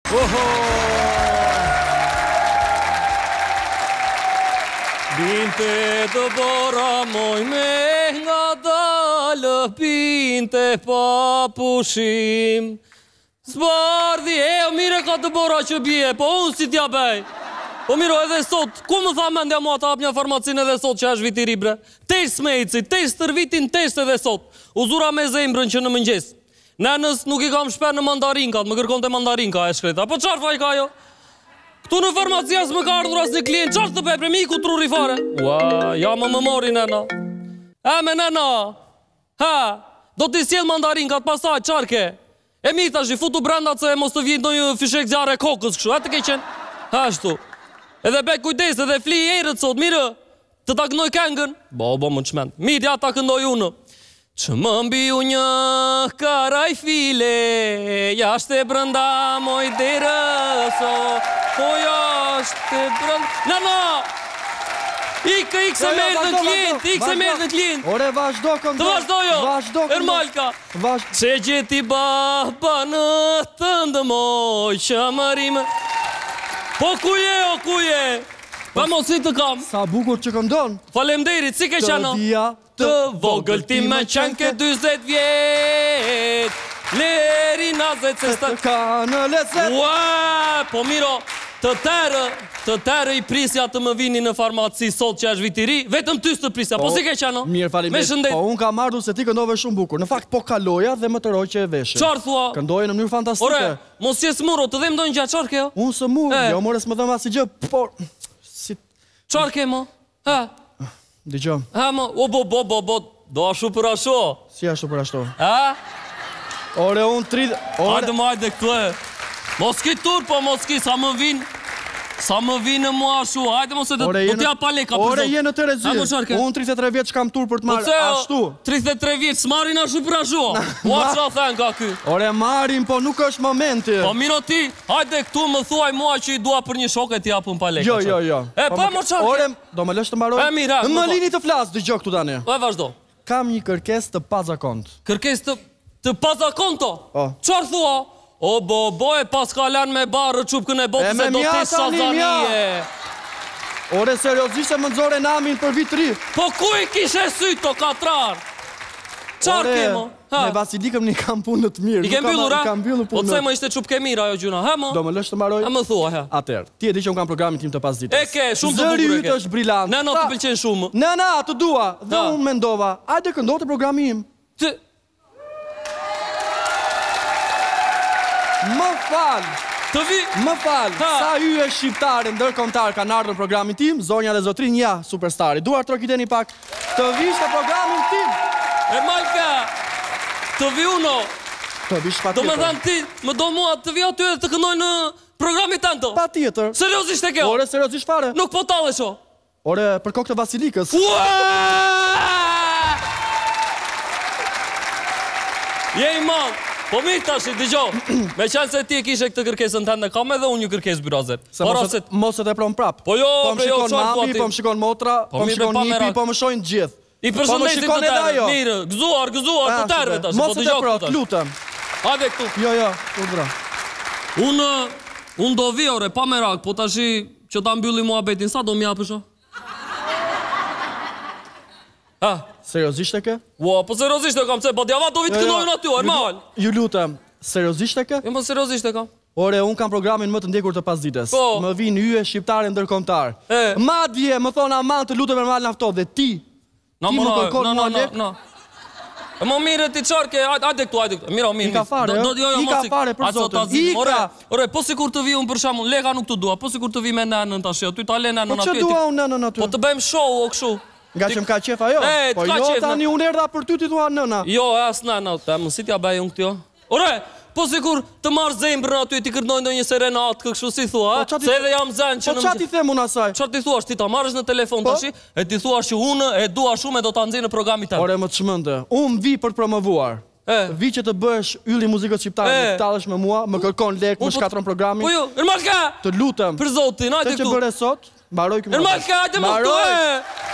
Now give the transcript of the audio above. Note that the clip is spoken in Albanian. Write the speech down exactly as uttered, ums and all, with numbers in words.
Oho! Binte të bora moj me nga dalë, binte pa pushim. Zbardhi, e o mire ka të bora që bje, po unë si t'ja bej. Po miro, edhe sot, ku më tha mendja mua ta hap një farmacin edhe sot që është viti ri bre? Test me eci, test tër vitin, test edhe sot. Uzura me zembrën që në mëngjes. Nenës nuk i kam shper në mandarinkat, më kërkon të mandarinka e shkreta. Po qarë faj ka jo? Këtu në farmacias më ka ardhur as një klient, qarë të pepre, mi ku truri fare? Ua, ja më më mori nena. E me nena, ha, do t'i sjell mandarinkat, pasaj, qarë ke? E mi thash, i futu brenda që mos të vjen ndonjë fishek zjarre kokës kështu, e të ke qenë? Ha, shtu. Edhe bek kujdes, edhe fli e erët sot, mire, të ta këndoj këngën. Bo, bo, më të shmend. Midja ta këndoj unë. Që më mbi u një karaj file, jashtë e brënda moj derëso, po jashtë e brënda... Në, në! Ikë, ikë se merë në klient, ikë se merë në klient. Ore, vazhdo këndoj. Të vazhdo jo, Vazhdo këndoj. Ermalka. Vazhdo. Që gjeti baba në të ndëmoj, që më rimë... Po ku je, o ku je? Pa mos i të kam. Sa bukur që këndon. Falemderit, si ke qana? Të dia të vogël ti me qenë ke dyzet vjet. Leri nazet se sta... Të ka në lecet. Ua, po miro, të terë, të terë i prisja të më vini në farmaci sot që është vitiri, vetëm ty të prisja, po si ke qana? Mirë, faleminderit. Po unë kam ardhur se ti këndove shumë bukur. Në fakt po kaloja dhe më të roj që e veshe. Qarë thua? Këndoje në mënyrë fantastike. Ore, mos jes muro, të dhe më dojnë gjatë, qarë ke jo? Unë së murë, jo more s'më dhëma si gjë, por... Qarë ke mo? Ha? Dëgjoj. Ha mo, o bo bo bo bo, do ashu për ashu. Si ashtu për ashtu? Ha? Ore, unë tri... Hajde më hajde këtu e. Mos ki tur, po mos ki, sa më vinë. Sa më vinë mua ashu, hajde mos e të t'ja pa leka për Ore, zot. je në të rezirë. Unë tridhjetë e tre vjeç kam tur për të marrë ashtu. tridhjetë e tre vjeç, s'marin ashu për ashu. Ua qa thënë ka ky. Ore, marin, po nuk është momenti. Po miro ti, hajde këtu më thuaj mua që i dua për një shok e t'ja pun pa leka. Jo, jo, jo. E, pa më qarke. Ore, do më lësh të mbaroj? E, mira. Më lini të flasë, dëgjoj këtu tani. E, vazhdo. Kam një kërkes të pazakont. Kërkes të, të pazakonto? O. Qarë thua? O, bo, bo, e pas kalan me barë qupkën e botës e do t'i sazanije. Ore, seriozisht e më nëzore namin për vit ri. Po ku i kishe sytë to katrar? Qarë kemo? Me Vasilikëm një kam punë të mirë. I kem byllur, ha? Kam byllur punë. Po të se më ishte qupke mira jo gjuna, ha mo? Do më lësh të mbaroj? Ha më thua, ha? Atër, ti e di që unë kam programin tim të pas ditës. E ke, shumë të bukur e ke. Zëri ytë është brillant. Nëna të pëlqen shumë. Nëna, të dua. Dhe unë mendova, ajde këndo të programi im. Të... Më fal. Të vi... Më fal. Sa hyje shqiptare ndërkombëtar kanë ardhur në programin tim, zonja dhe zotrin, ja, superstari. Duar trokiteni pak. Të vish në programin tim. E Malka. Të vi uno. Të vish patjetër. Do më dhanë ti, më do mua të vi aty dhe të këndoj në programit tanto. Patjetër. Seriozisht e kjo? Ore, seriozisht fare. Nuk po tallesh o. Ore, për kokë të Vasilikës. Je i madh. Po mi tash, dëgjo. Me qenë se ti e kishe këtë kërkesën tënde, kam edhe unë një kërkesë byrazer. Mos e tepron prap. Po jo, po më shikon mami, po më shikon motra, po më shikon nipi, po më shojnë gjithë. I përshëndesim të tërë, mirë, gëzuar, gëzuar të tërëve tash. Mos e tepron, lutem. Hajde këtu. Jo, jo, urdhra. Unë, unë do vi ore, pa merak, po tash që ta mbylli muhabetin, sa do m'japësh o? Ha? Seriozisht e ke? Ua, po seriozisht e kam, se po djava do vitë kënojnë aty, o, Ermal. Ju lutem, seriozisht e ke? Jo, po seriozisht e kam. Ore, unë kam programin më të ndjekur të pasdites. Më vinë hyje shqiptare ndërkombëtar. Madje, më thonë aman të lutem Ermal nafto dhe ti. Ti më kërkon mua lek. E më mire ti qarke, ajde këtu, ajde këtu. Mira, mirë, mirë. I ka fare, i ka fare për zotën. I ka. Ore, po si kur të vi unë për shamun, leka nuk të dua, po si kur të vi me nenën tash, ty ta le nenën aty. Po që dua unë nenën aty? Po të bëjmë show o këshu. Nga që m'ka qef ajo? Po jo, tani unë erdha për ty ti thua nëna. Jo, as nëna, të më si t'ja bëj unë këtjo. Ore, po si kur të marrë zembrën aty, ti kërnoj në një serenat, kështu si thua, se edhe jam zënë që në... Po qa ti them unë asaj? Qa ti thuash, ti ta marrësh në telefon tashi, e ti thuash që unë e dua shumë e do t'a nxjerr në programin tënd. Ore, më të shmënde, unë vi për të promovuar. Vi që të bësh ylli muzikës shqiptare, më të talësh me mua, më kërkon lek, më shkatron programin. Po jo, Ermalka! Të lutem. Për zotin, hajde këtu. Të që bëre sot, mbaroj këmë. Ermalka, hajde më këtu, e!